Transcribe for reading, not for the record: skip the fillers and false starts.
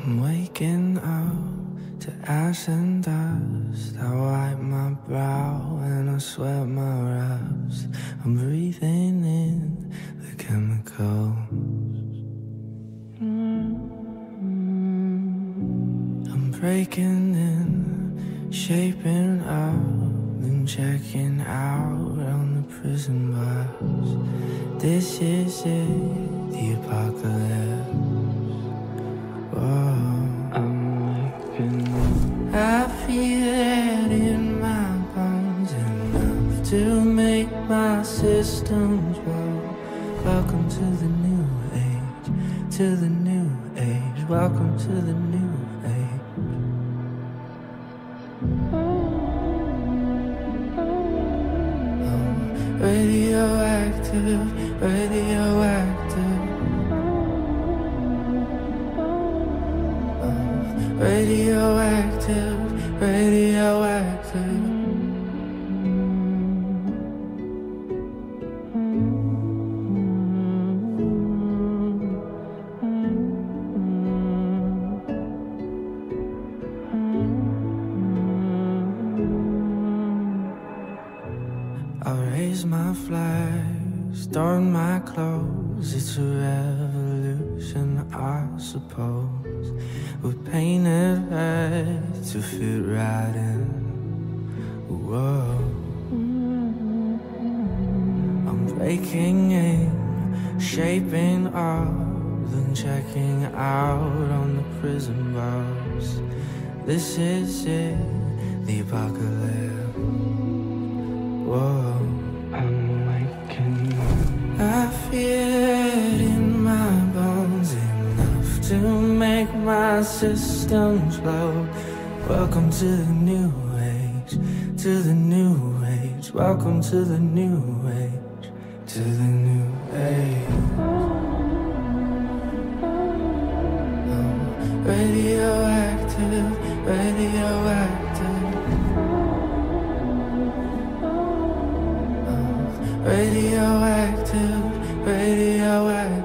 I'm waking up to ash and dust. I wipe my brow and I sweat my raps. I'm breathing in the chemicals. I'm breaking in, shaping up, then checking out on the prison bus. This is it, the apocalypse. I feel it in my bones, enough to make my systems blow. Welcome to the new age, to the new age. Welcome to the new age. Radioactive, radioactive. Radioactive, radioactive. I raise my flag, start my clothes. It's a revolution, I suppose. We're painted red to fit right in. Whoa. I'm breaking in, shaping up, then checking out on the prison bus. This is it, the apocalypse. Whoa. I'm waking up. I feel it in my bones, enough to make my systems blow. Welcome to the new age, to the new age. Welcome to the new age, to the new age. Radioactive, radioactive. Radioactive, radioactive.